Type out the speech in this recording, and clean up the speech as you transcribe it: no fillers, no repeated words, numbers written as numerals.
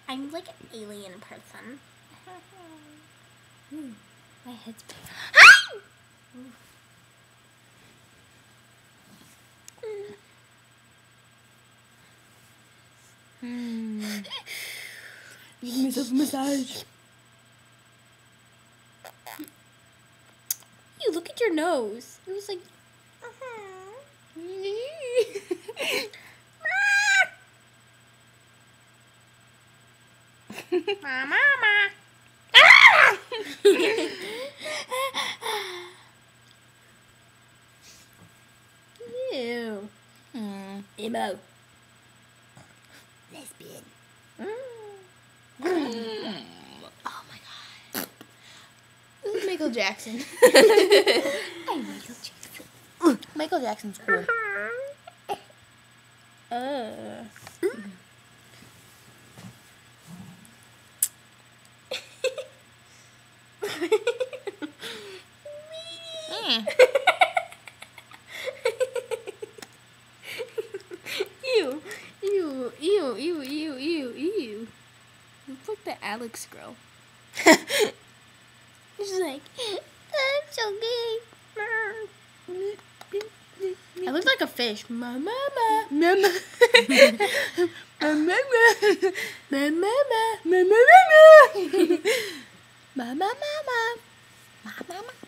I'm like an alien person. Ooh, my head's big. Give myself a massage. You look at your nose. It was like. Mama. Ew. Emo. Lesbian. Oh my god. This is Michael Jackson. I'm Michael Jackson. Michael Jackson's cool. Ew. Ew. Ew. Ew. Ew. Ew. Ew. Looks like the Alex girl. She's like, I'm so gay. I look like a fish. Mama. Mama. Mama. Mama. Mama. Mama. Mama. Mama. Mama.